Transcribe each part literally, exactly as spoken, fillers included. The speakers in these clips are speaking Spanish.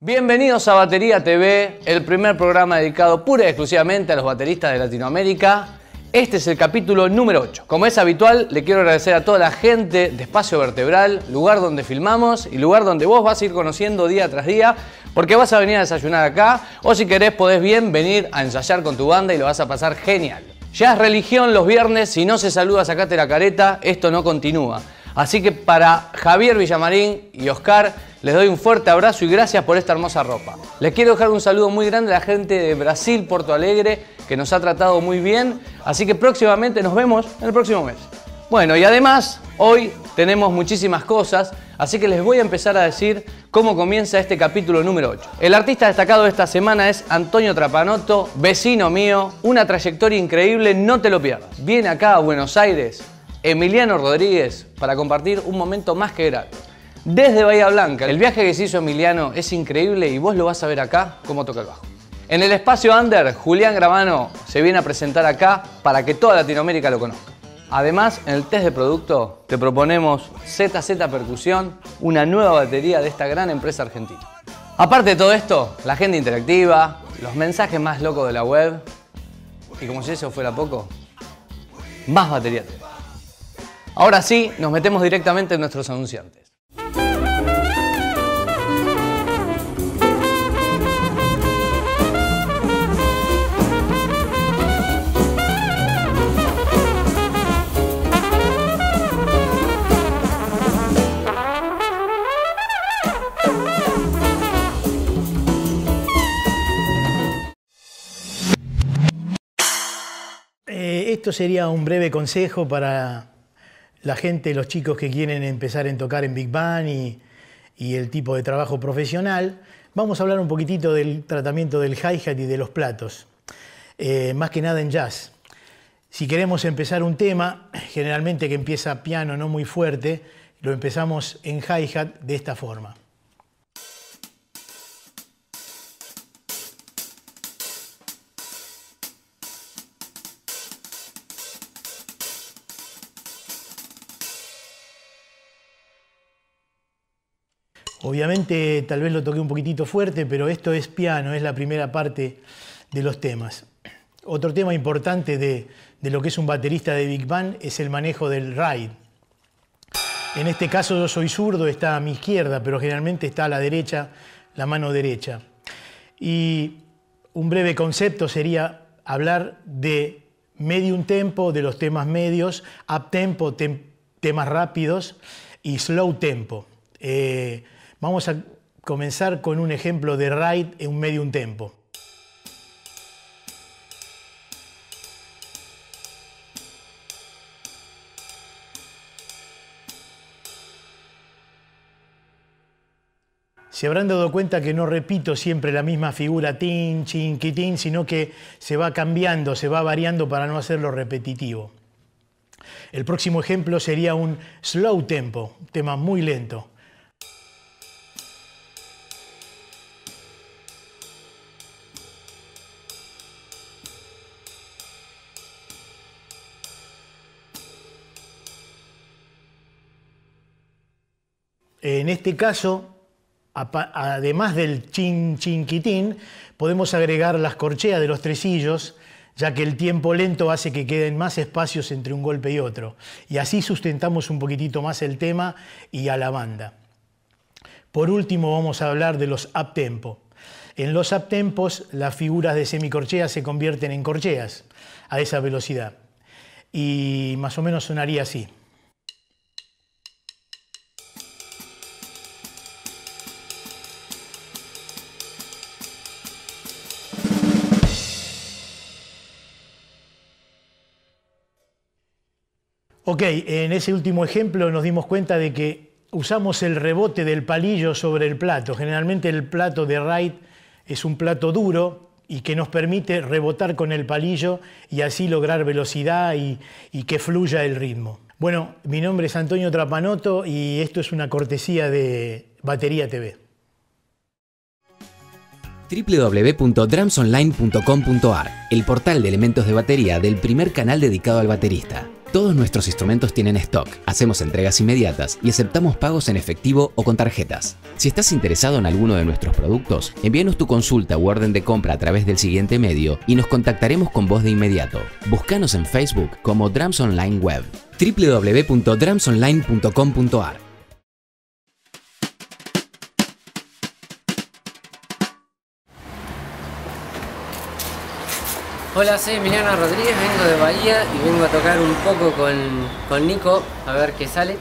Bienvenidos a Batería T V, el primer programa dedicado pura y exclusivamente a los bateristas de Latinoamérica. Este es el capítulo número ocho. Como es habitual, le quiero agradecer a toda la gente de Espacio Vertebral, lugar donde filmamos y lugar donde vos vas a ir conociendo día tras día, porque vas a venir a desayunar acá, o si querés podés bien venir a ensayar con tu banda y lo vas a pasar genial. Ya es religión los viernes, si no se saluda sacate la careta, esto no continúa. Así que para Javier Villamarín y Oscar, les doy un fuerte abrazo y gracias por esta hermosa ropa. Les quiero dejar un saludo muy grande a la gente de Brasil, Porto Alegre, que nos ha tratado muy bien. Así que próximamente nos vemos en el próximo mes. Bueno, y además, hoy tenemos muchísimas cosas, así que les voy a empezar a decir cómo comienza este capítulo número ocho. El artista destacado de esta semana es Antonio Trapanotto, vecino mío, una trayectoria increíble, no te lo pierdas. Viene acá a Buenos Aires Emiliano Rodríguez para compartir un momento más que grato. Desde Bahía Blanca, el viaje que se hizo Emiliano es increíble y vos lo vas a ver acá cómo toca el bajo. En el espacio Under, Julián Gravano se viene a presentar acá para que toda Latinoamérica lo conozca. Además, en el test de producto te proponemos Z Z Percusión, una nueva batería de esta gran empresa argentina. Aparte de todo esto, la agenda interactiva, los mensajes más locos de la web y como si eso fuera poco, más Batería T V. Ahora sí, nos metemos directamente en nuestros anunciantes. Eh, esto sería un breve consejo para la gente, los chicos que quieren empezar a tocar en Big Band y, y el tipo de trabajo profesional. Vamos a hablar un poquitito del tratamiento del hi-hat y de los platos, eh, más que nada en jazz. Si queremos empezar un tema, generalmente que empieza piano no muy fuerte, lo empezamos en hi-hat de esta forma. Obviamente tal vez lo toqué un poquitito fuerte, pero esto es piano, es la primera parte de los temas. Otro tema importante de, de lo que es un baterista de Big Band es el manejo del ride. En este caso yo soy zurdo, está a mi izquierda, pero generalmente está a la derecha, la mano derecha. Y un breve concepto sería hablar de medium tempo, de los temas medios, up tempo, tem, temas rápidos y slow tempo. Eh, Vamos a comenzar con un ejemplo de ride en un medium tempo. Se habrán dado cuenta que no repito siempre la misma figura tin, chin, quitín, sino que se va cambiando, se va variando para no hacerlo repetitivo. El próximo ejemplo sería un slow tempo, un tema muy lento. En este caso, además del chin, chin, quitín, podemos agregar las corcheas de los tresillos, ya que el tiempo lento hace que queden más espacios entre un golpe y otro. Y así sustentamos un poquitito más el tema y a la banda. Por último, vamos a hablar de los uptempo. En los uptempos, las figuras de semicorcheas se convierten en corcheas a esa velocidad. Y más o menos sonaría así. Ok, en ese último ejemplo nos dimos cuenta de que usamos el rebote del palillo sobre el plato. Generalmente el plato de ride es un plato duro y que nos permite rebotar con el palillo y así lograr velocidad y, y que fluya el ritmo. Bueno, mi nombre es Antonio Trapanotto y esto es una cortesía de Batería T V. w w w punto drums online punto com punto a r, el portal de elementos de batería del primer canal dedicado al baterista. Todos nuestros instrumentos tienen stock, hacemos entregas inmediatas y aceptamos pagos en efectivo o con tarjetas. Si estás interesado en alguno de nuestros productos, envíanos tu consulta u orden de compra a través del siguiente medio y nos contactaremos con vos de inmediato. Búscanos en Facebook como Drums Online Web, w w w punto drums online punto com punto a r. Hola, soy Emiliano Rodríguez, vengo de Bahía y vengo a tocar un poco con, con Nico, a ver qué sale.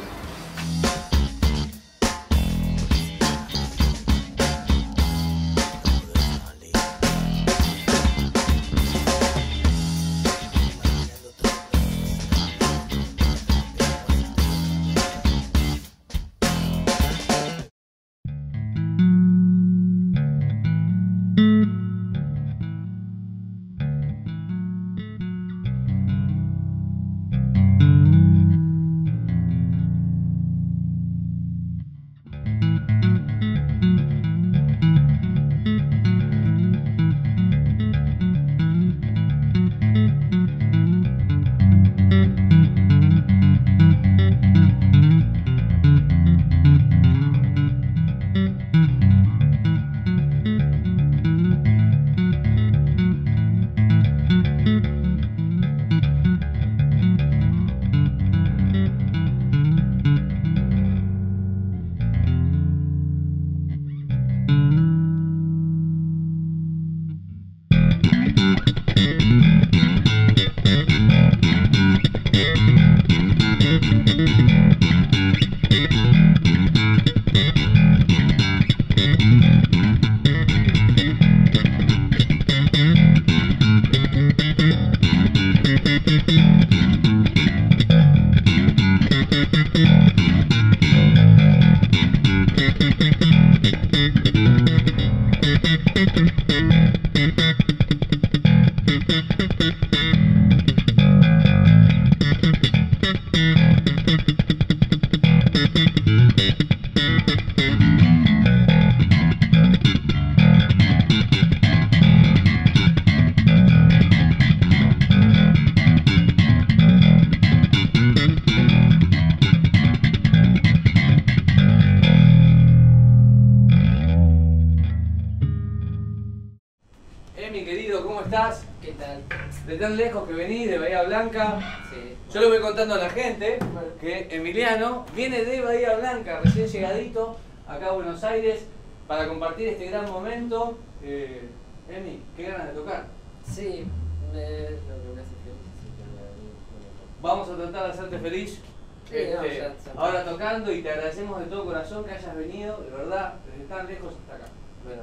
¿Qué tal? De tan lejos que venís, de Bahía Blanca. Sí. Yo le voy contando a la gente que Emiliano viene de Bahía Blanca, recién llegadito, acá a Buenos Aires, para compartir este gran momento. Eh, Emi, qué ganas de tocar. Sí, me, lo que me hace feliz es que me bueno. Vamos a tratar de hacerte feliz. Sí, este, no, ya, ya. Ahora tocando, y te agradecemos de todo corazón que hayas venido, de verdad, desde tan lejos hasta acá. Bueno.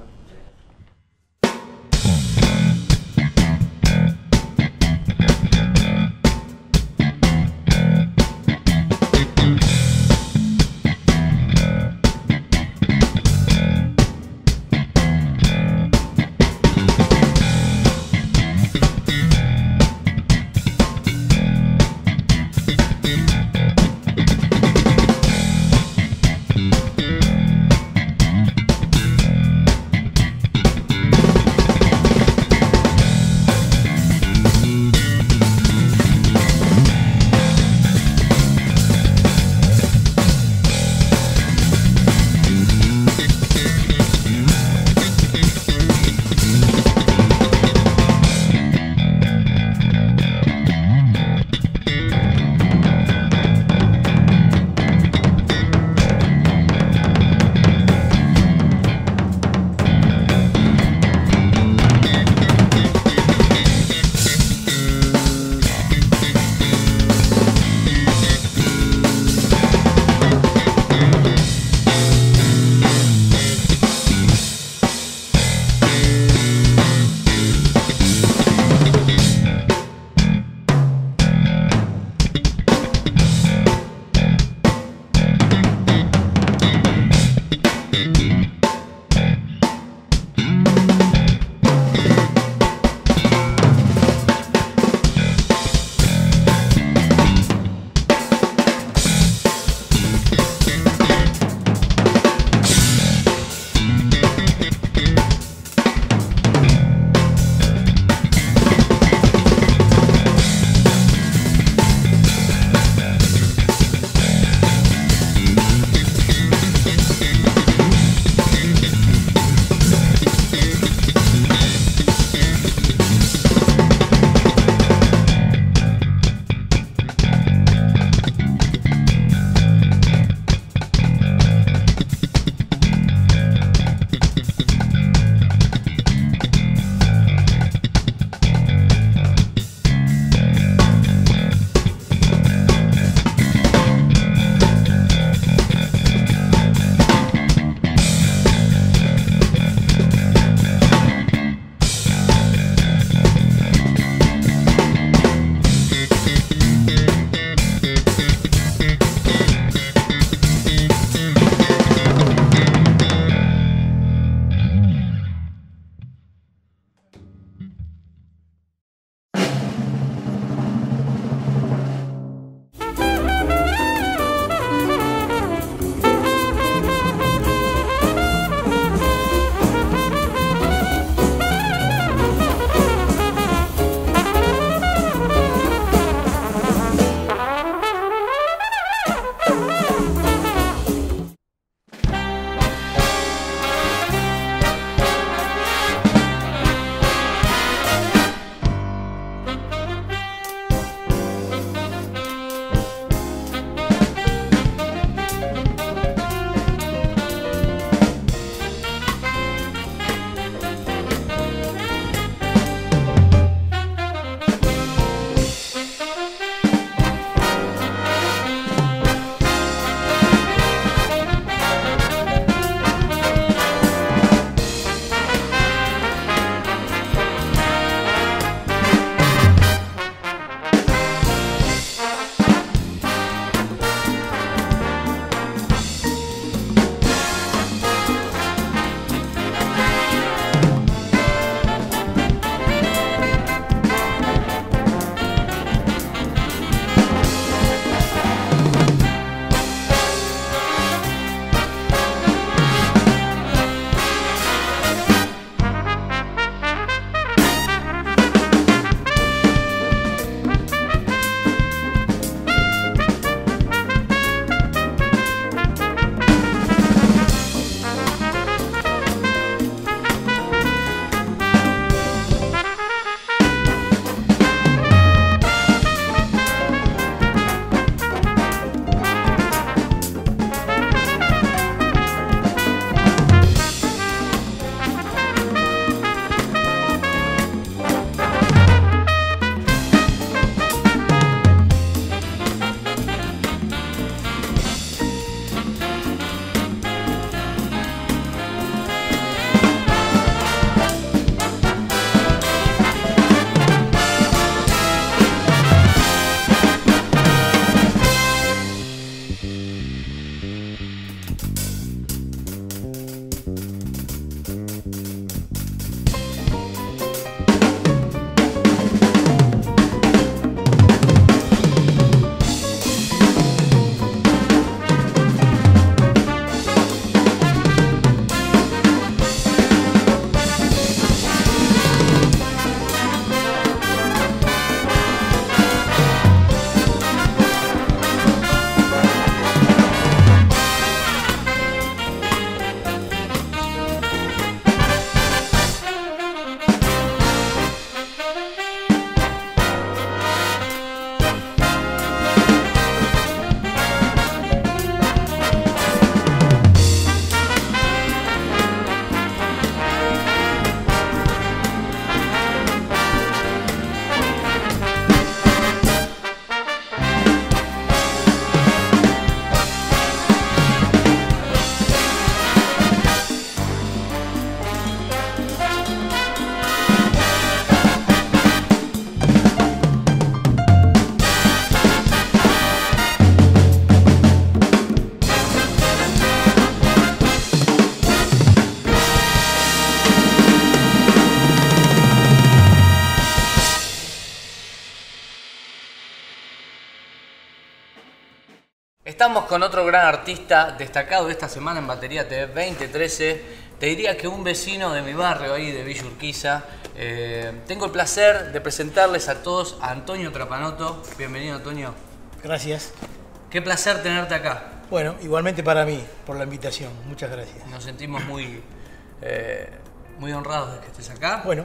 Estamos con otro gran artista destacado de esta semana en Batería T V veinte trece. Te diría que un vecino de mi barrio ahí de Villa Urquiza. Eh, tengo el placer de presentarles a todos a Antonio Trapanoto. Bienvenido, Antonio. Gracias. Qué placer tenerte acá. Bueno, igualmente para mí, por la invitación. Muchas gracias. Nos sentimos muy, eh, muy honrados de que estés acá. Bueno.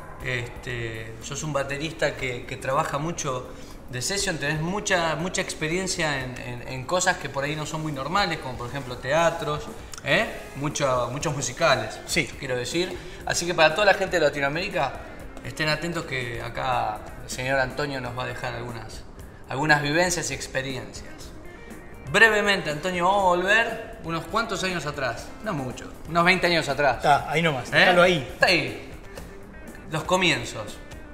Este, sos un baterista que, que trabaja mucho de session, tenés mucha, mucha experiencia en, en, en cosas que por ahí no son muy normales, como por ejemplo teatros, ¿eh? Mucho, muchos musicales, sí, quiero decir. Así que para toda la gente de Latinoamérica, estén atentos que acá el señor Antonio nos va a dejar algunas, algunas vivencias y experiencias. Brevemente, Antonio, vamos a volver unos cuantos años atrás, no mucho, unos veinte años atrás. Está, ahí nomás, ¿Eh? déjalo ahí. Está ahí. Los comienzos.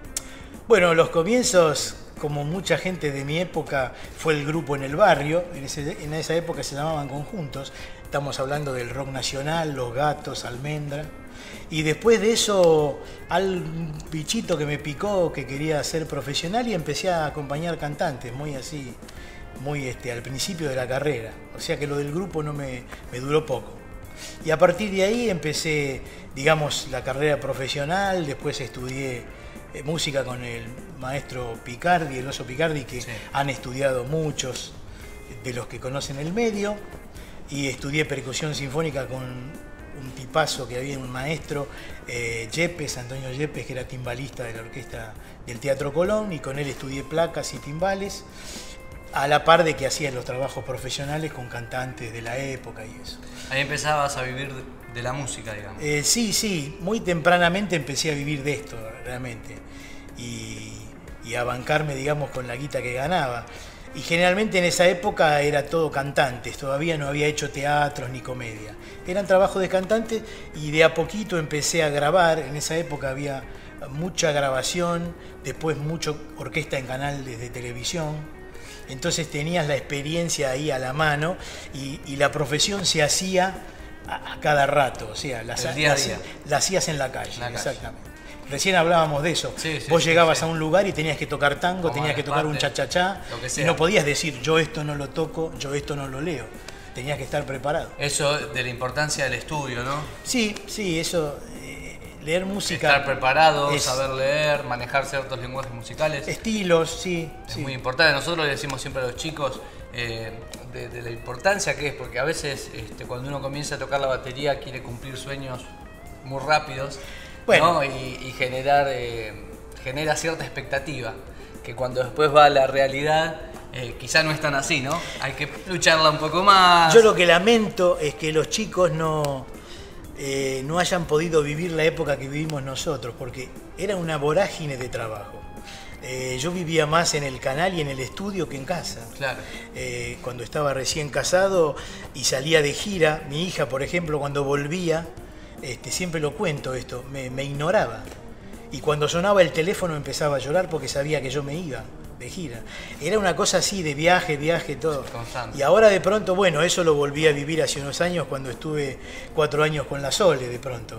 Bueno, los comienzos, como mucha gente de mi época, fue el grupo en el barrio. En, ese, en esa época se llamaban conjuntos. Estamos hablando del rock nacional, Los Gatos, Almendra. Y después de eso, al bichito que me picó, que quería ser profesional, y empecé a acompañar cantantes, muy así, muy este, al principio de la carrera. O sea que lo del grupo no me, me duró poco. Y a partir de ahí empecé, digamos, la carrera profesional. Después estudié eh, música con el maestro Picardi, el Oso Picardi, que sí, han estudiado muchos de los que conocen el medio. Y estudié percusión sinfónica con un tipazo que había, un maestro, eh, Yepes, Antonio Yepes, que era timbalista de la orquesta del Teatro Colón, y con él estudié placas y timbales, a la par de que hacía los trabajos profesionales con cantantes de la época y eso. Ahí empezabas a vivir de la música, digamos. Eh, sí, sí, muy tempranamente empecé a vivir de esto, realmente, y, y a bancarme, digamos, con la guita que ganaba. Y generalmente en esa época era todo cantantes, todavía no había hecho teatros ni comedia. Eran trabajos de cantantes y de a poquito empecé a grabar. En esa época había mucha grabación, después mucha orquesta en canales de televisión. Entonces tenías la experiencia ahí a la mano y, y la profesión se hacía a, a cada rato, o sea, la, día a día. la, la hacías en la calle, la exactamente. Calle. Recién hablábamos de eso. Sí, sí, Vos sí, llegabas sí. a un lugar y tenías que tocar tango, Como tenías que tocar parte, un cha-cha-cha, y no podías decir yo esto no lo toco, yo esto no lo leo. Tenías que estar preparado. Eso de la importancia del estudio, ¿no? Sí, sí, eso, eh, leer música. Estar preparado, es, saber leer, manejar ciertos lenguajes musicales. Estilos, sí. Es sí. muy importante. Nosotros le decimos siempre a los chicos eh, de, de la importancia que es, porque a veces este, cuando uno comienza a tocar la batería quiere cumplir sueños muy rápidos. Bueno. ¿No? Y, y generar, eh, genera cierta expectativa, que cuando después va a la realidad, eh, quizá no es tan así, ¿no? Hay que lucharla un poco más. Yo lo que lamento es que los chicos no, eh, no hayan podido vivir la época que vivimos nosotros, porque era una vorágine de trabajo. Eh, yo vivía más en el canal y en el estudio que en casa. Claro. Eh, cuando estaba recién casado y salía de gira, mi hija, por ejemplo, cuando volvía, Este, siempre lo cuento esto, me, me ignoraba. Y cuando sonaba el teléfono empezaba a llorar porque sabía que yo me iba de gira. Era una cosa así, de viaje, viaje, todo. Constante. Y ahora de pronto, bueno, eso lo volví a vivir hace unos años cuando estuve cuatro años con la Sole de pronto.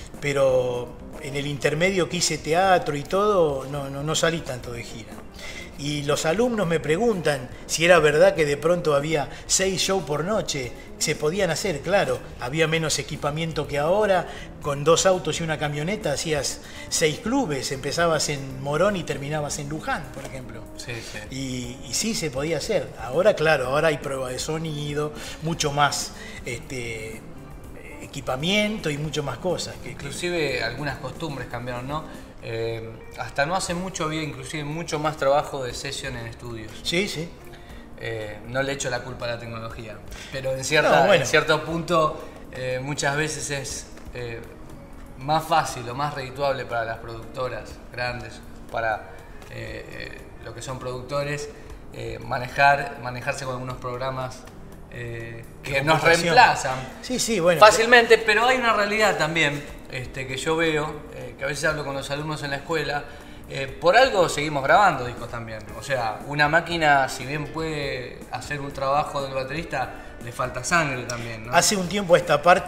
Pero en el intermedio que hice teatro y todo, no, no, no salí tanto de gira. Y los alumnos me preguntan si era verdad que de pronto había seis shows por noche. Se podían hacer, claro, había menos equipamiento que ahora, con dos autos y una camioneta hacías seis clubes, empezabas en Morón y terminabas en Luján, por ejemplo. Sí, sí. Y, y sí, se podía hacer. Ahora, claro, ahora hay prueba de sonido, mucho más este, equipamiento y mucho más cosas. Que, inclusive que... algunas costumbres cambiaron, ¿no? Eh, hasta no hace mucho había inclusive mucho más trabajo de sesión en estudios. Sí, sí. Eh, no le echo la culpa a la tecnología, pero en, cierta, no, bueno. en cierto punto eh, muchas veces es eh, más fácil o más redituable para las productoras grandes, para eh, eh, lo que son productores, eh, manejar, manejarse con algunos programas eh, que nos reemplazan sí, sí, bueno, fácilmente, pero hay una realidad también este, que yo veo, eh, que a veces hablo con los alumnos en la escuela. Eh, por algo seguimos grabando discos también. O sea, una máquina, si bien puede hacer un trabajo del baterista, le falta sangre también, ¿no? Hace un tiempo a esta parte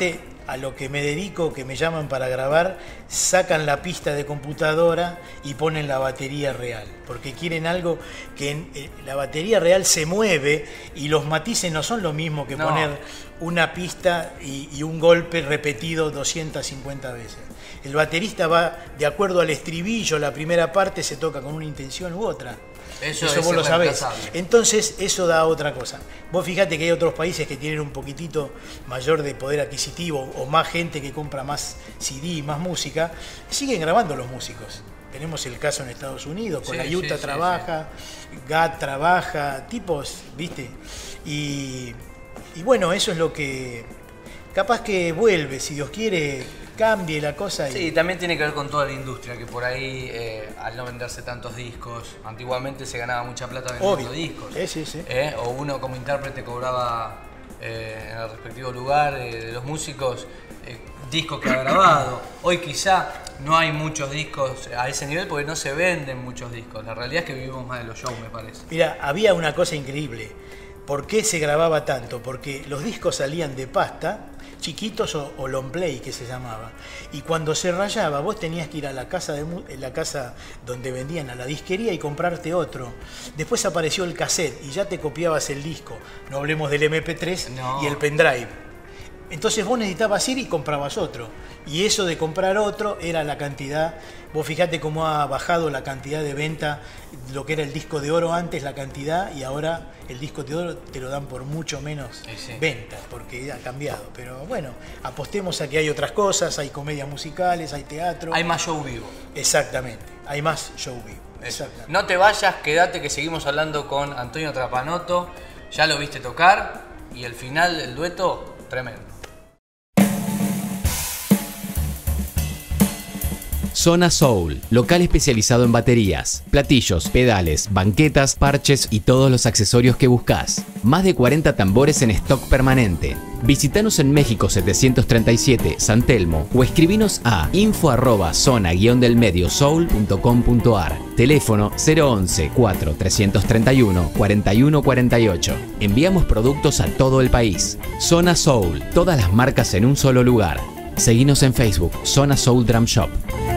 a lo que me dedico, que me llaman para grabar, sacan la pista de computadora y ponen la batería real, porque quieren algo que en, eh, la batería real se mueve y los matices no son lo mismo que no. poner una pista y, y un golpe repetido doscientas cincuenta veces. El baterista va de acuerdo al estribillo, la primera parte se toca con una intención u otra. Eso, eso vos lo sabés. Entonces, eso da otra cosa. Vos fíjate que hay otros países que tienen un poquitito mayor de poder adquisitivo o más gente que compra más C D, más música, siguen grabando los músicos. Tenemos el caso en Estados Unidos, con sí, la Utah sí, trabaja, sí, sí. G A T trabaja, tipos, ¿viste? Y, y bueno, eso es lo que capaz que vuelve, si Dios quiere, cambie la cosa. Y... Sí, también tiene que ver con toda la industria, que por ahí, eh, al no venderse tantos discos, antiguamente se ganaba mucha plata vendiendo Obvio. discos. Sí, sí, sí. Eh, o uno como intérprete cobraba eh, en el respectivo lugar eh, de los músicos eh, discos que ha grabado. Hoy quizá no hay muchos discos a ese nivel porque no se venden muchos discos. La realidad es que vivimos más de los shows, me parece. Mira, había una cosa increíble. ¿Por qué se grababa tanto? Porque los discos salían de pasta, chiquitos o, o long play que se llamaba, y cuando se rayaba vos tenías que ir a la casa de la casa donde vendían, a la disquería, y comprarte otro. Después apareció el cassette y ya te copiabas el disco, no hablemos del eme pe tres no. y el pendrive. Entonces vos necesitabas ir y comprabas otro, y eso de comprar otro era la cantidad. Vos fijate cómo ha bajado la cantidad de venta, lo que era el disco de oro antes, la cantidad, y ahora el disco de oro te lo dan por mucho menos sí, sí. ventas, porque ha cambiado. Pero bueno, apostemos a que hay otras cosas, hay comedias musicales, hay teatro. Hay más show vivo. Exactamente, hay más show vivo. Exactamente. No te vayas, quédate que seguimos hablando con Antonio Trapanotto. Ya lo viste tocar y el final del dueto, tremendo. Zona Soul, local especializado en baterías, platillos, pedales, banquetas, parches y todos los accesorios que buscas. Más de cuarenta tambores en stock permanente. Visítanos en México setecientos treinta y siete, San Telmo, o escribinos a info arroba zona guión del medio soul punto com punto ar. Teléfono cero once, cuatro, trescientos treinta y uno, cuarenta y uno cuarenta y ocho. Enviamos productos a todo el país. Zona Soul, todas las marcas en un solo lugar. Seguinos en Facebook, Zona Soul Drum Shop.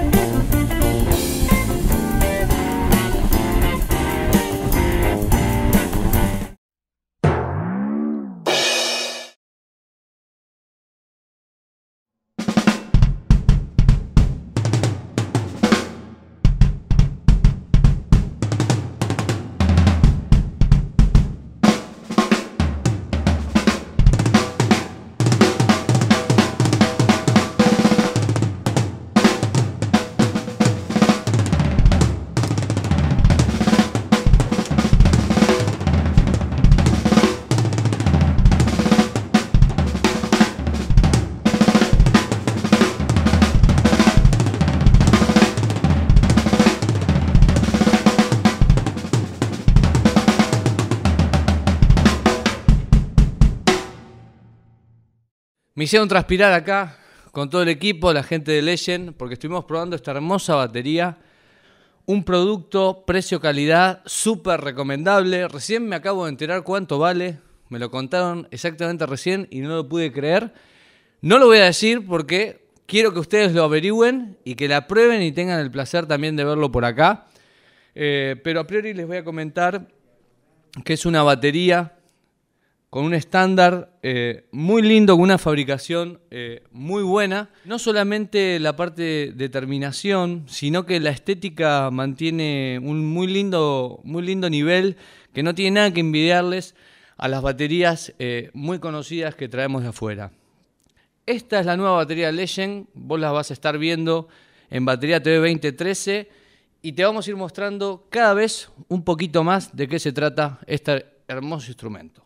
Me hicieron transpirar acá con todo el equipo, la gente de Legend, porque estuvimos probando esta hermosa batería. Un producto, precio-calidad, súper recomendable. Recién me acabo de enterar cuánto vale. Me lo contaron exactamente recién y no lo pude creer. No lo voy a decir porque quiero que ustedes lo averigüen y que la prueben y tengan el placer también de verlo por acá. Eh, pero a priori les voy a comentar que es una batería con un estándar eh, muy lindo, con una fabricación eh, muy buena. No solamente la parte de terminación, sino que la estética mantiene un muy lindo, muy lindo nivel, que no tiene nada que envidiarles a las baterías eh, muy conocidas que traemos de afuera. Esta es la nueva batería Legend, vos la vas a estar viendo en Batería T V veinte trece y te vamos a ir mostrando cada vez un poquito más de qué se trata este hermoso instrumento.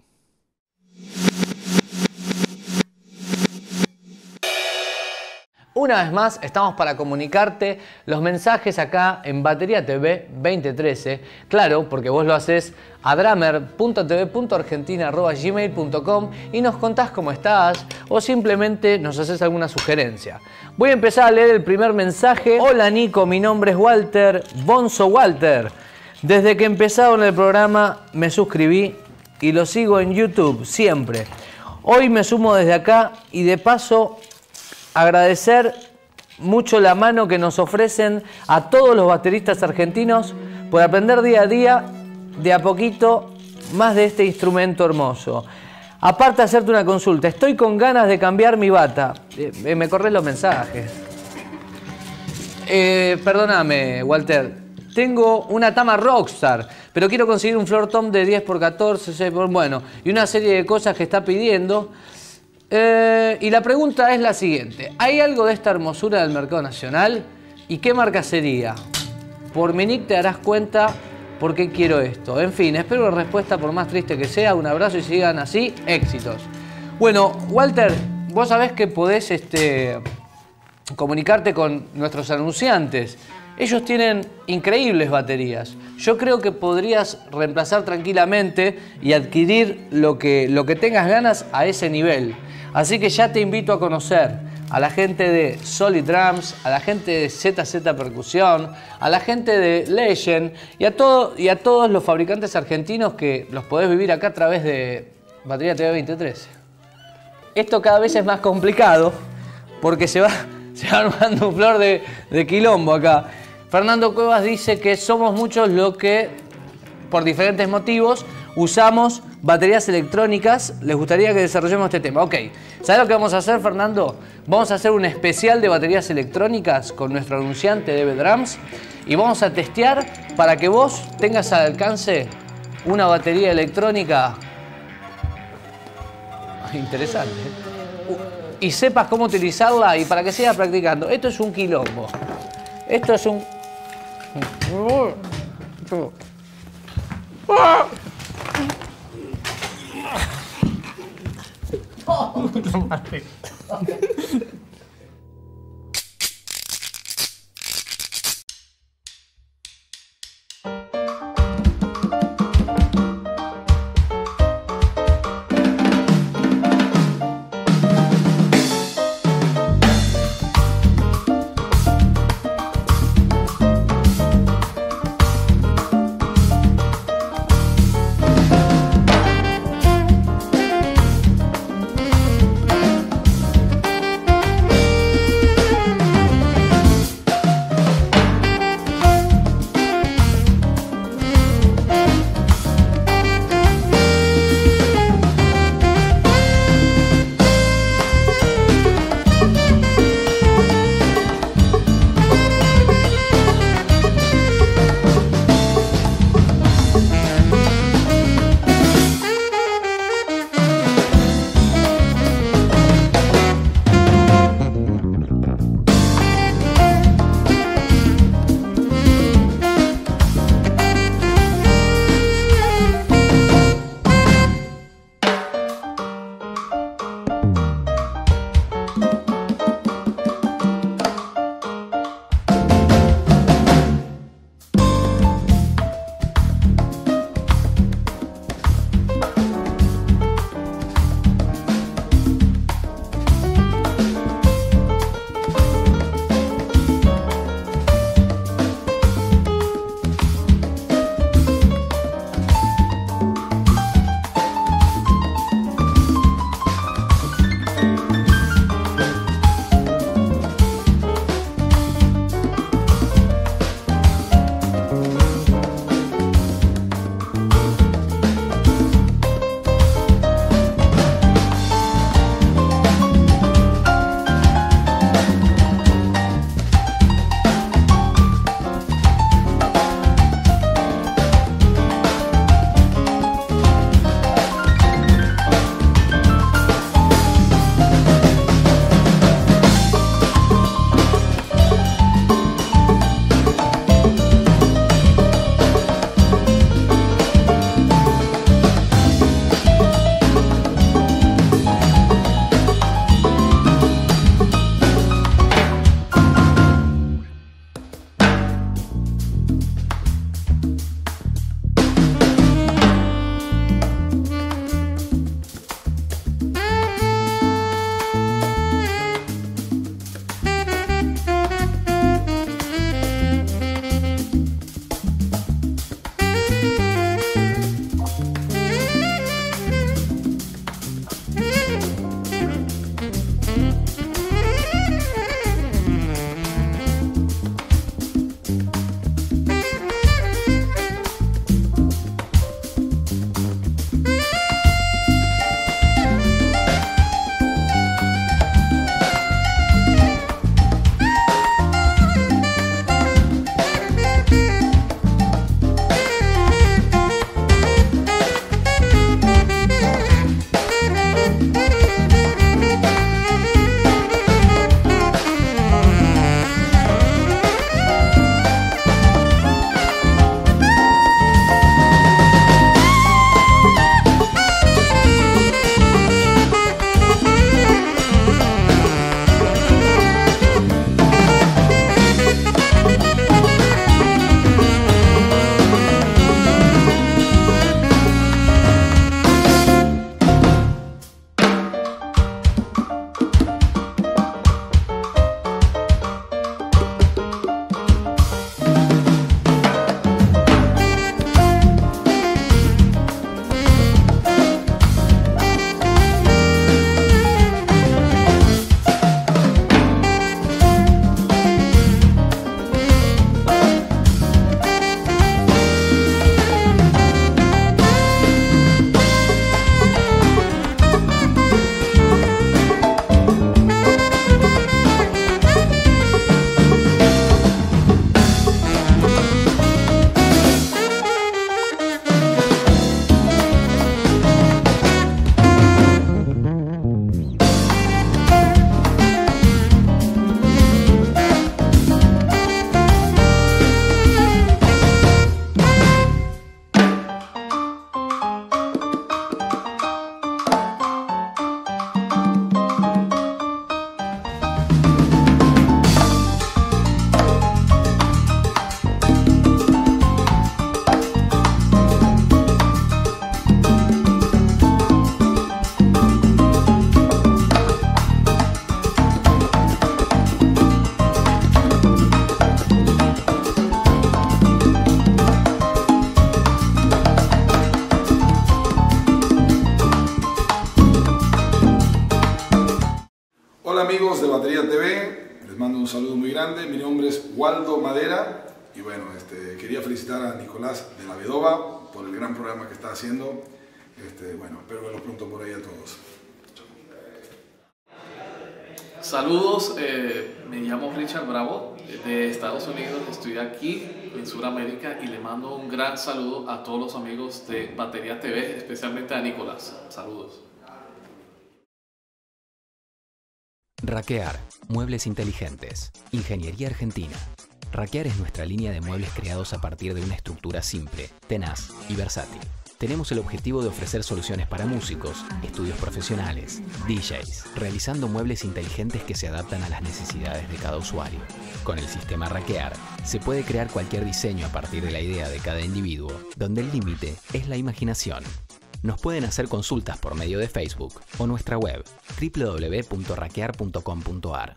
Una vez más estamos para comunicarte los mensajes acá en Batería T V veinte trece. Claro, porque vos lo haces a drummer punto t v punto argentina arroba gmail punto com y nos contás cómo estás o simplemente nos haces alguna sugerencia. Voy a empezar a leer el primer mensaje. Hola Nico, mi nombre es Walter, Bonzo Walter. Desde que empezaron el programa me suscribí y lo sigo en YouTube siempre. Hoy me sumo desde acá y de paso agradecer mucho la mano que nos ofrecen a todos los bateristas argentinos por aprender día a día, de a poquito, más de este instrumento hermoso. Aparte de hacerte una consulta, estoy con ganas de cambiar mi bata. Eh, me corres los mensajes. Eh, perdóname, Walter. Tengo una Tama Rockstar, pero quiero conseguir un floor tom de diez por catorce, seis por... Bueno, y una serie de cosas que está pidiendo. Eh, y la pregunta es la siguiente. ¿Hay algo de esta hermosura del mercado nacional? ¿Y qué marca sería? Por mi nick te darás cuenta por qué quiero esto. En fin, espero una respuesta por más triste que sea. Un abrazo y sigan así. Éxitos. Bueno, Walter, vos sabés que podés este, comunicarte con nuestros anunciantes. Ellos tienen increíbles baterías. Yo creo que podrías reemplazar tranquilamente y adquirir lo que, lo que tengas ganas a ese nivel. Así que ya te invito a conocer a la gente de Solid Drums, a la gente de Z Z Percusión, a la gente de Legend y a, todo, y a todos los fabricantes argentinos que los podés vivir acá a través de Batería T V veinte trece. Esto cada vez es más complicado porque se va, se va armando un flor de, de quilombo acá. Fernando Cuevas dice que somos muchos los que, por diferentes motivos, usamos baterías electrónicas. Les gustaría que desarrollemos este tema. Ok, ¿sabes lo que vamos a hacer, Fernando? Vamos a hacer un especial de baterías electrónicas con nuestro anunciante D B Drums y vamos a testear para que vos tengas al alcance una batería electrónica interesante, ¿eh? Y sepas cómo utilizarla y para que sigas practicando. Esto es un quilombo. Esto es un... V, les mando un saludo muy grande. Mi nombre es Waldo Madera y bueno, este, quería felicitar a Nicolás de la Vedova por el gran programa que está haciendo. Este, bueno, espero verlos pronto por ahí a todos. Saludos, eh, me llamo Richard Bravo de Estados Unidos, estoy aquí en Sudamérica y le mando un gran saludo a todos los amigos de Batería T V, especialmente a Nicolás. Saludos. Raquear, muebles inteligentes, ingeniería argentina. Raquear es nuestra línea de muebles creados a partir de una estructura simple, tenaz y versátil. Tenemos el objetivo de ofrecer soluciones para músicos, estudios profesionales, D Js, realizando muebles inteligentes que se adaptan a las necesidades de cada usuario. Con el sistema Raquear, se puede crear cualquier diseño a partir de la idea de cada individuo, donde el límite es la imaginación. Nos pueden hacer consultas por medio de Facebook o nuestra web doble u doble u doble u punto raquear punto com punto a r.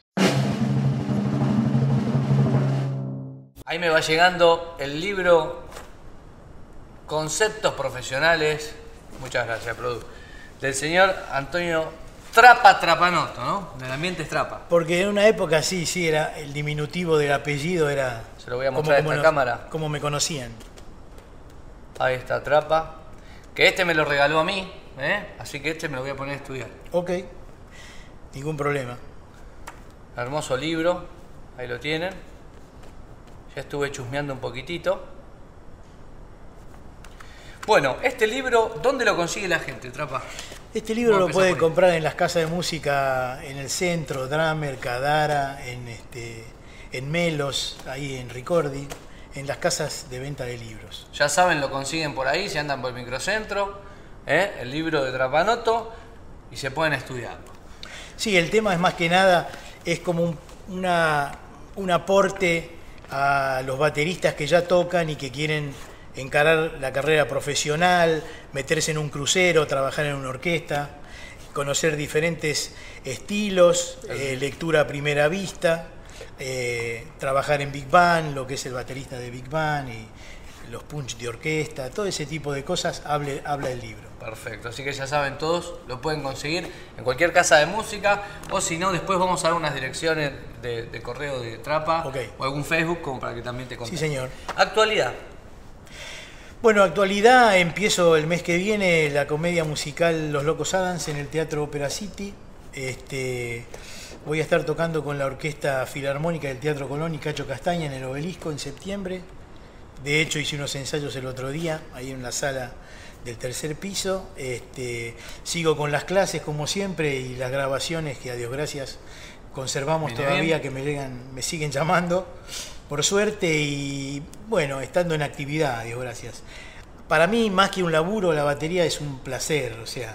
Ahí me va llegando el libro Conceptos Profesionales, muchas gracias, Produ, del señor Antonio Trapa Trapanoto, ¿no? Del ambiente es Trapa. Porque en una época sí, sí, era el diminutivo del apellido, era... Se lo voy a mostrar a esta nos, cámara. Como me conocían. Ahí está Trapa, que este me lo regaló a mí, ¿eh? Así que este me lo voy a poner a estudiar. Ok, ningún problema. Hermoso libro, ahí lo tienen. Ya estuve chusmeando un poquitito. Bueno, este libro, ¿dónde lo consigue la gente, Trapa? Este libro lo puede comprar en las casas de música, en el centro, Drummer, Cadara, en, este, en Melos, ahí en Ricordi, en las casas de venta de libros. Ya saben, lo consiguen por ahí, si andan por el microcentro, ¿eh? El libro de Trapanoto, y se pueden estudiar. Sí, el tema es más que nada, es como un, una, un aporte a los bateristas que ya tocan y que quieren encarar la carrera profesional, meterse en un crucero, trabajar en una orquesta, conocer diferentes estilos, eh, lectura a primera vista, eh, trabajar en Big Band, lo que es el baterista de Big Band y los punch de orquesta, todo ese tipo de cosas hable, habla el libro. Perfecto, así que ya saben todos, lo pueden conseguir en cualquier casa de música o si no, después vamos a dar unas direcciones de, de correo de Trapa okay. o algún Facebook como para que también te contacten. Sí, señor. Actualidad. Bueno, actualidad, empiezo el mes que viene la comedia musical Los Locos Adams en el Teatro Opera City. Este, voy a estar tocando con la Orquesta Filarmónica del Teatro Colón y Cacho Castaña en el Obelisco en septiembre. De hecho, hice unos ensayos el otro día, ahí en la sala del tercer piso. Este, sigo con las clases como siempre y las grabaciones que a Dios gracias conservamos Bien, todavía, bien. que me, llegan, me siguen llamando. Por suerte y, bueno, estando en actividad, Dios gracias. Para mí, más que un laburo, la batería es un placer. O sea,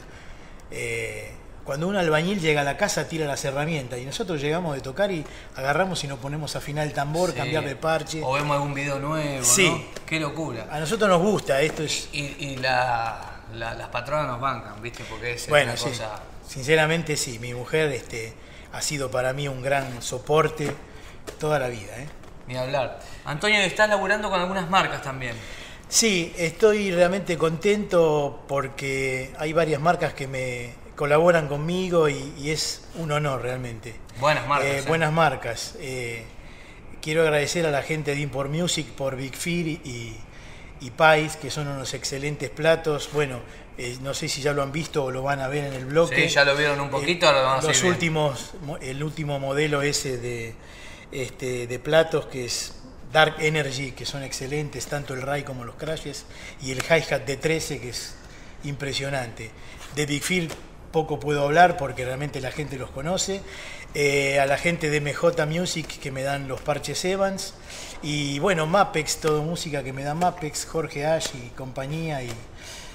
eh, cuando un albañil llega a la casa, tira las herramientas. Y nosotros llegamos de tocar y agarramos y nos ponemos a afinar el tambor, sí. cambiar de parche. O vemos algún video nuevo, sí. ¿no? Qué locura. A nosotros nos gusta, esto es... Y, y la, la, las patronas nos bancan, ¿viste? Porque es bueno, una sí. cosa... Sinceramente, sí. Mi mujer este, ha sido para mí un gran soporte toda la vida, ¿eh? Ni hablar. Antonio, estás laburando con algunas marcas también. Sí, estoy realmente contento porque hay varias marcas que me colaboran conmigo y, y es un honor realmente. Buenas marcas. Eh, ¿eh? Buenas marcas. Eh, quiero agradecer a la gente de Import Music por Big Fear y, y Pies, que son unos excelentes platos. Bueno, eh, no sé si ya lo han visto o lo van a ver en el bloque. Sí, ya lo vieron un poquito, eh, ahora lo van a Los seguir últimos, el último modelo ese de... Este, de platos que es Dark Energy, que son excelentes, tanto el Ray como los Crashes, y el Hi-Hat de trece, que es impresionante. De Big Field poco puedo hablar porque realmente la gente los conoce. Eh, a la gente de M J Music que me dan los parches Evans. Y bueno, Mapex, todo música que me da Mapex, Jorge Ash y compañía, y,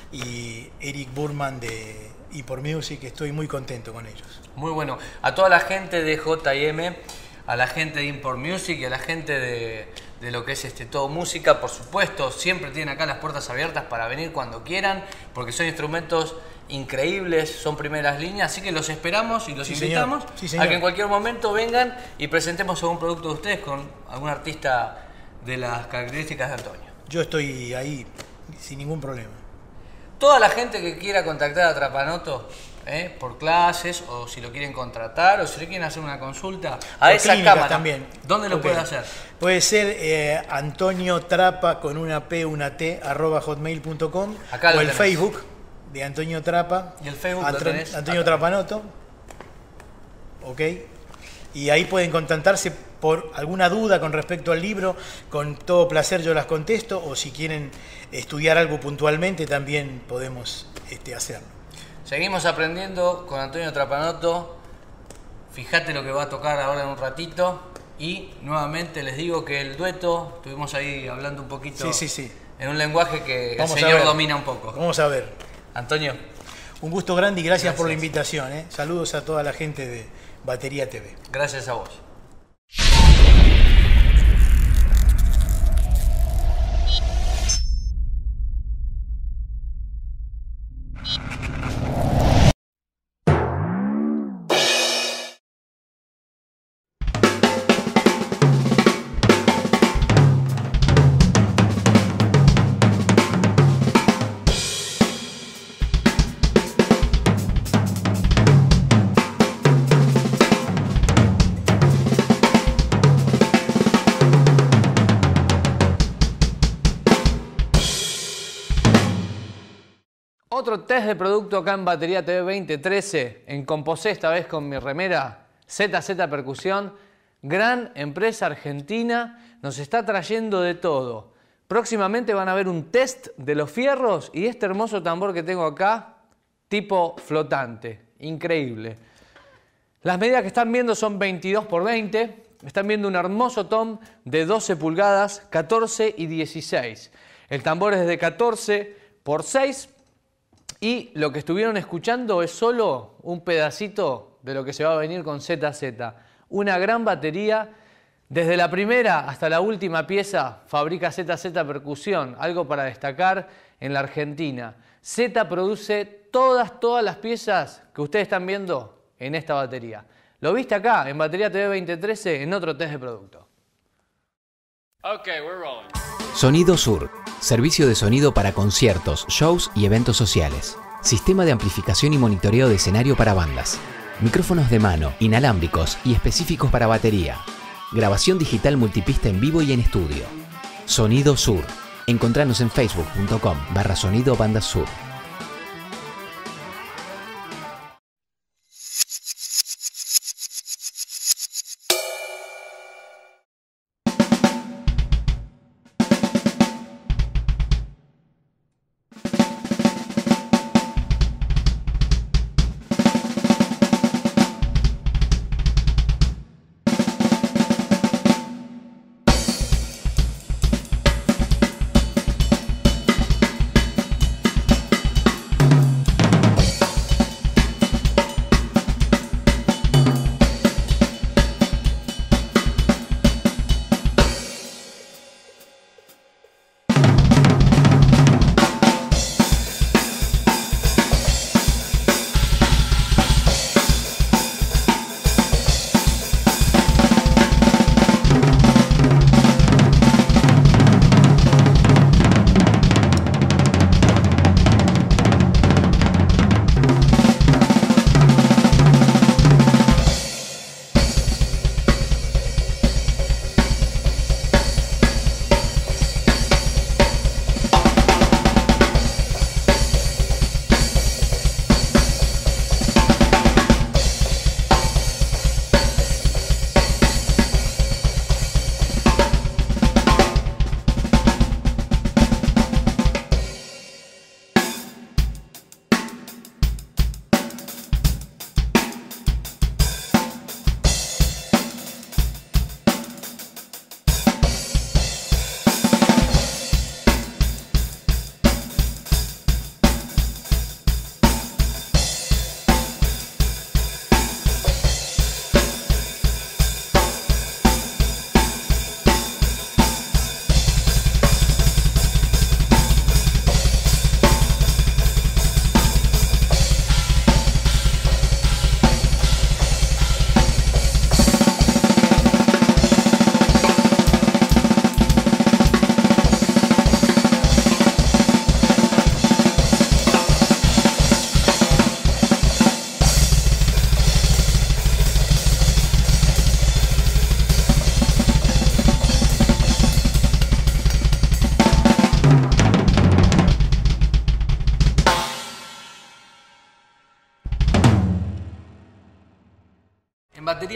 y Eric Burman de Import Music, estoy muy contento con ellos. Muy bueno. A toda la gente de J M, a la gente de Import Music y a la gente de, de lo que es este todo música, por supuesto, siempre tienen acá las puertas abiertas para venir cuando quieran, porque son instrumentos increíbles, son primeras líneas, así que los esperamos y los sí, invitamos señor. Sí, señor. a que en cualquier momento vengan y presentemos algún producto de ustedes con algún artista de las características de Antonio. Yo estoy ahí sin ningún problema. Toda la gente que quiera contactar a Trapanoto, ¿eh? Por clases, o si lo quieren contratar, o si le quieren hacer una consulta a Por esa clínicas cámara. también. ¿Dónde lo Ok. puede hacer? Puede ser eh, Antonio Trapa con una P, una T, arroba hotmail punto com, Acá lo o el tenés. Facebook de Antonio Trapa. ¿Y el Facebook lo Antro- tenés? Antonio Acá. Trapanoto. Ok. Y ahí pueden contactarse por alguna duda con respecto al libro. Con todo placer yo las contesto. O si quieren estudiar algo puntualmente, también podemos este, hacerlo. Seguimos aprendiendo con Antonio Trapanoto. Fíjate lo que va a tocar ahora en un ratito. Y nuevamente les digo que el dueto, estuvimos ahí hablando un poquito Sí, sí, sí. en un lenguaje que Vamos el a señor ver. domina un poco. Vamos a ver. Antonio, Un gusto grande y gracias, por la Gracias. invitación. ¿eh? Saludos a toda la gente de Batería T V. gracias a vos. Otro test de producto acá en Batería T V veinte trece, en Composé, esta vez con mi remera Z Z Percusión. Gran empresa argentina, nos está trayendo de todo. Próximamente van a ver un test de los fierros y este hermoso tambor que tengo acá, tipo flotante, increíble. Las medidas que están viendo son veintidós por veinte, están viendo un hermoso tom de doce pulgadas, catorce y dieciséis. El tambor es de catorce por seis. Y lo que estuvieron escuchando es solo un pedacito de lo que se va a venir con Z Z. Una gran batería, desde la primera hasta la última pieza fabrica Z Z Percusión, algo para destacar en la Argentina. Z produce todas, todas las piezas que ustedes están viendo en esta batería. Lo viste acá en Batería T V veinte trece en otro test de producto. Okay, we're rolling. Sonido Sur, servicio de sonido para conciertos, shows y eventos sociales. Sistema de amplificación y monitoreo de escenario para bandas. Micrófonos de mano, inalámbricos y específicos para batería. Grabación digital multipista en vivo y en estudio. Sonido Sur. Encontranos en facebook punto com barra sonido banda sur.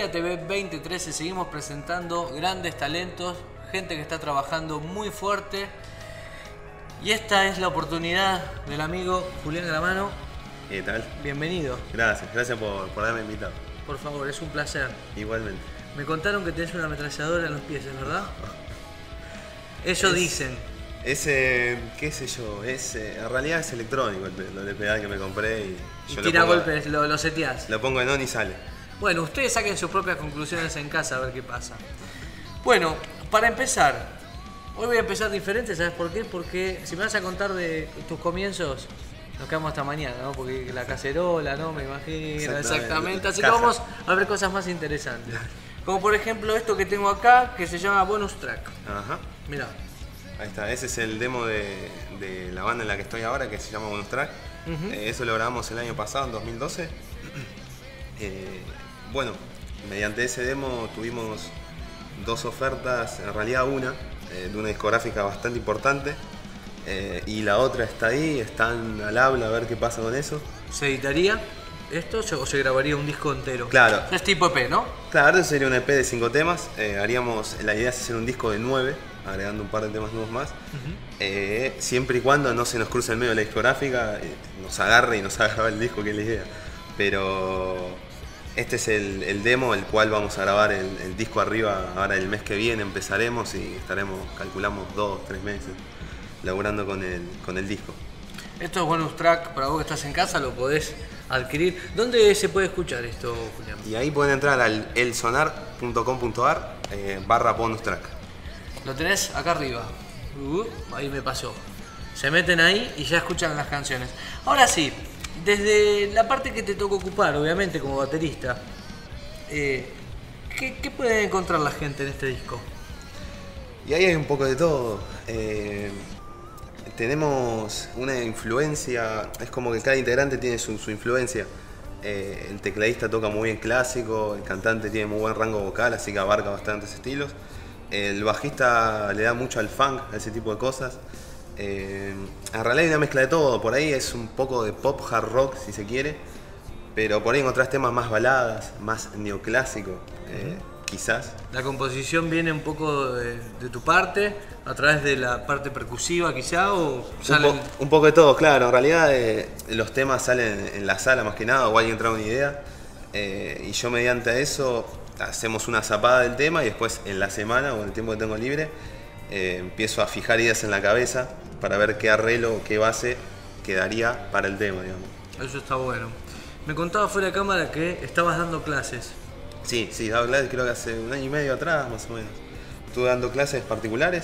Batería T V veinte trece seguimos presentando grandes talentos, gente que está trabajando muy fuerte. Y esta es la oportunidad del amigo Julián Gramano. ¿Qué tal? Bienvenido. Gracias, gracias por, por haberme invitado. Por favor, es un placer. Igualmente. Me contaron que tenés una ametralladora en los pies, ¿es verdad? Eso Es- dicen. Ese, qué sé yo, es, eh, en realidad es electrónico el, pe- el pedal que me compré y, Y yo tira lo pongo, golpes, lo, lo seteás. Lo pongo en on y sale. Bueno, ustedes saquen sus propias conclusiones en casa a ver qué pasa. Bueno, para empezar, hoy voy a empezar diferente, ¿sabes por qué? Porque si me vas a contar de tus comienzos, nos quedamos hasta mañana, ¿no? Porque la cacerola, ¿no? Me imagino, Exactamente. exactamente. Así Caja. que vamos a ver cosas más interesantes. Como por ejemplo esto que tengo acá, que se llama Bonus Track. Ajá. Mirá. Ahí está, ese es el demo de, de la banda en la que estoy ahora, que se llama Bonus Track. Eh, eso lo grabamos el año pasado, en dos mil doce. Eh, bueno, mediante ese demo tuvimos dos ofertas, en realidad una, eh, de una discográfica bastante importante. Eh, y la otra está ahí, están al habla a ver qué pasa con eso. ¿Se editaría esto o se grabaría un disco entero? Claro. Es tipo E P, ¿no? Claro, eso sería un E P de cinco temas. Eh, haríamos, la idea es hacer un disco de nueve, agregando un par de temas nuevos más. Eh, siempre y cuando no se nos cruce el medio de la discográfica, eh, nos agarre y nos haga grabar el disco, que es la idea. Pero este es el, el demo, el cual vamos a grabar el, el disco arriba. Ahora el mes que viene empezaremos y estaremos, calculamos, dos, tres meses laburando con el, con el disco. Esto es Bonus Track, para vos que estás en casa lo podés adquirir. ¿Dónde se puede escuchar esto, Julián? Y ahí pueden entrar al elsonar punto com punto ar eh, barra bonus track. Lo tenés acá arriba. Uh, ahí me pasó. Se meten ahí y ya escuchan las canciones. Ahora sí, desde la parte que te toca ocupar, obviamente como baterista, eh, ¿qué, qué puede encontrar la gente en este disco? Y ahí hay un poco de todo. Eh, tenemos una influencia, es como que cada integrante tiene su, su influencia. Eh, el tecladista toca muy bien clásico, el cantante tiene muy buen rango vocal, así que abarca bastantes estilos. El bajista le da mucho al funk, a ese tipo de cosas. Eh, en realidad hay una mezcla de todo, por ahí es un poco de pop hard rock si se quiere, pero por ahí encontrás temas más baladas, más neoclásico, eh, quizás. La composición viene un poco de, de tu parte, a través de la parte percusiva quizá, o Un, salen... po- un poco de todo, claro. En realidad eh, los temas salen en la sala más que nada, o alguien trae una idea. eh, y yo mediante eso hacemos una zapada del tema y después en la semana o en el tiempo que tengo libre eh, empiezo a fijar ideas en la cabeza para ver qué arreglo o qué base quedaría para el tema, digamos. Eso está bueno. Me contaba fuera de cámara que estabas dando clases. Sí, sí, daba clases creo que hace un año y medio atrás más o menos. Estuve dando clases particulares.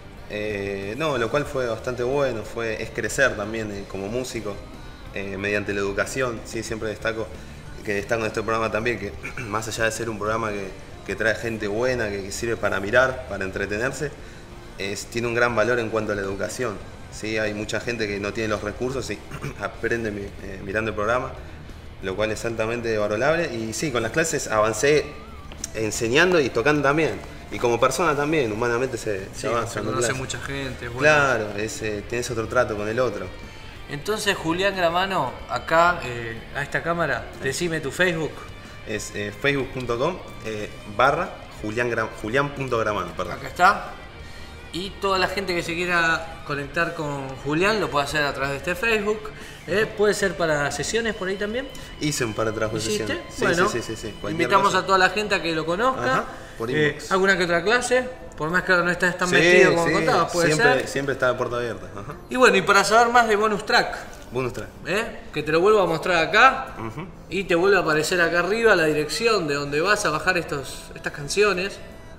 Eh, no, lo cual fue bastante bueno, fue, es crecer también eh, como músico eh, mediante la educación. Sí, siempre destaco que destaco en este programa también que más allá de ser un programa que, que trae gente buena, que, que sirve para mirar, para entretenerse, es, tiene un gran valor en cuanto a la educación. ¿Sí? Hay mucha gente que no tiene los recursos y aprende mi- eh, mirando el programa, lo cual es altamente valorable. Y sí, con las clases avancé enseñando y tocando también. Y como persona también, humanamente se, se Sí, avanza. se dando conoce clases. mucha gente. Bueno. Claro, es, eh, tienes otro trato con el otro. Entonces, Julián Gramano, acá, eh, a esta cámara, decime tu Facebook. Es eh, facebook punto com eh, barra Julián, Gra- Julián punto Gramano, perdón. Acá está. Y toda la gente que se quiera conectar con Julián lo puede hacer a través de este Facebook. Eh, puede ser para sesiones por ahí también. Hice un par de trabajos de ¿Hiciste? sesión. Sí, Bueno, sí, sí, sí, sí. Cualquier invitamos cosa. a toda la gente a que lo conozca. Ajá, por Eh, inbox. alguna que otra clase, por más que ahora no estés tan Sí, metido como sí, contabas, puede siempre, ser. siempre está de puerta abierta. Ajá. Y bueno, y para saber más de Bonus Track, Bonus track. ¿eh? que te lo vuelvo a mostrar acá Ujú. y te vuelve a aparecer acá arriba la dirección de donde vas a bajar estos, estas canciones.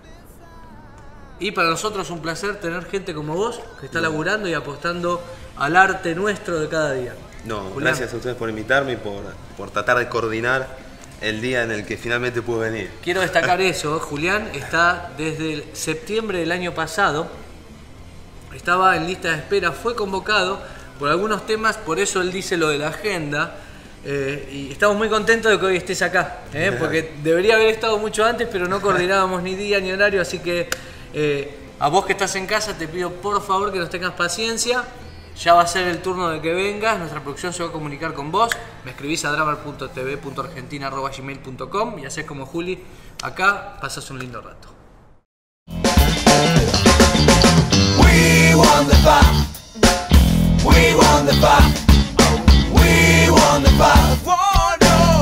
Y para nosotros es un placer tener gente como vos que está laburando y apostando al arte nuestro de cada día. No, Julián. gracias a ustedes por invitarme y por, por tratar de coordinar el día en el que finalmente pude venir. Quiero destacar eso, Julián está desde el septiembre del año pasado, estaba en lista de espera, fue convocado por algunos temas, por eso él dice lo de la agenda, eh, y estamos muy contentos de que hoy estés acá, eh, porque debería haber estado mucho antes, pero no coordinábamos ni día ni horario, así que eh, a vos que estás en casa te pido por favor que nos tengas paciencia Ya va a ser el turno de que vengas, nuestra producción se va a comunicar con vos. Me escribís a drummer punto t v punto argentina arroba gmail punto com y haces como Juli. Acá pasas un lindo rato. We won the fight. We won the fight. We won the fight. Oh, no.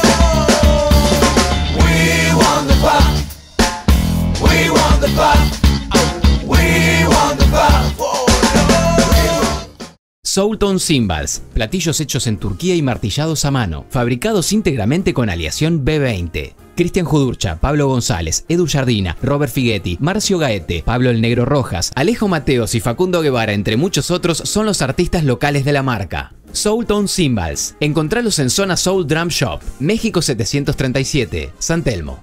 We won the fight. We won the fight. We won the fight. Oh, no. Soultone Cymbals, platillos hechos en Turquía y martillados a mano, fabricados íntegramente con aleación B veinte. Cristian Judurcha, Pablo González, Edu Jardina, Robert Figuetti, Marcio Gaete, Pablo el Negro Rojas, Alejo Mateos y Facundo Guevara, entre muchos otros, son los artistas locales de la marca. Soultone Cymbals, encontralos en Zona Soul Drum Shop, México setecientos treinta y siete, San Telmo.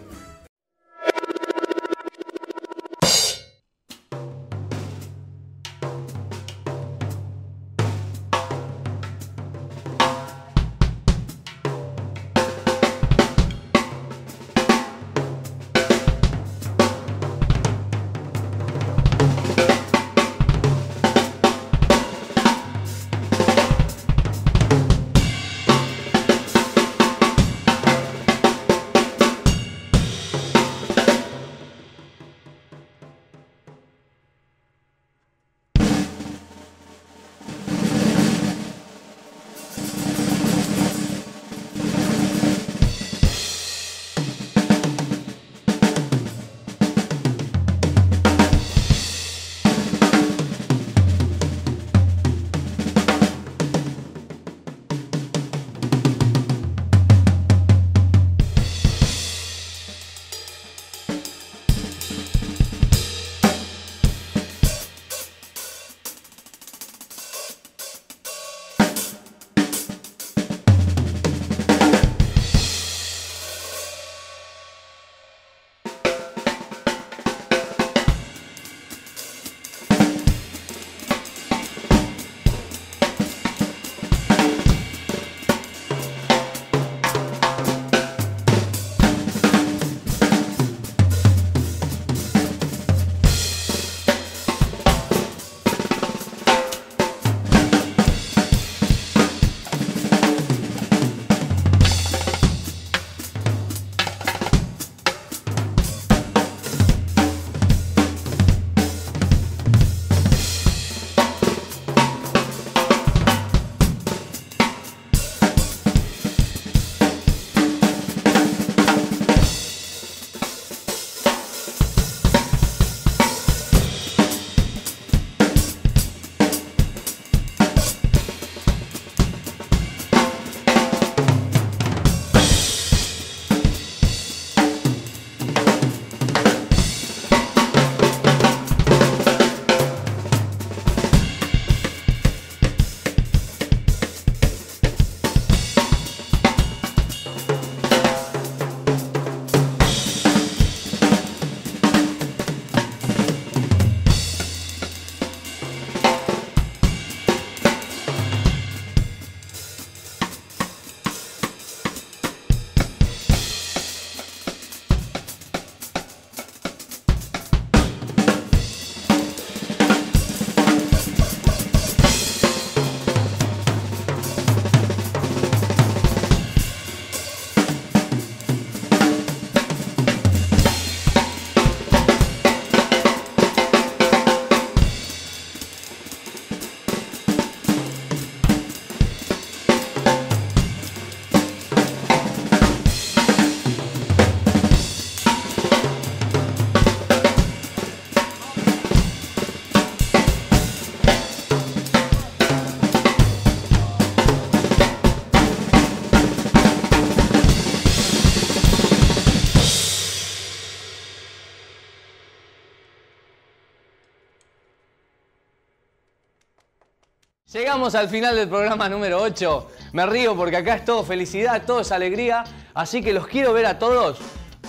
Llegamos al final del programa número ocho. Me río porque acá es todo felicidad, todo es alegría. Así que los quiero ver a todos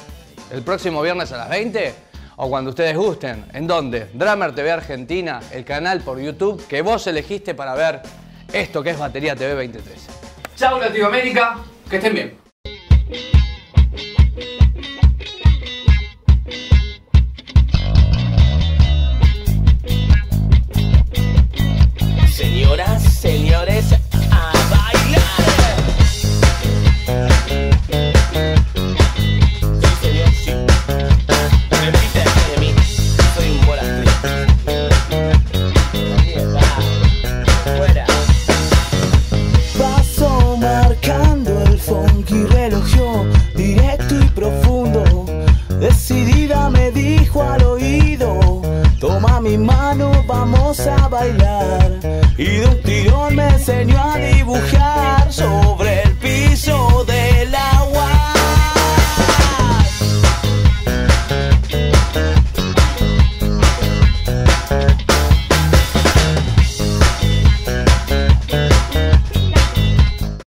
el próximo viernes a las veinte o cuando ustedes gusten. ¿En dónde? Drummer T V Argentina, el canal por YouTube que vos elegiste para ver esto que es Batería T V veinte trece. Chao Latinoamérica, que estén bien. día me dijo al oído: toma mi mano, vamos a bailar. Y de un tirón me enseñó a dibujar.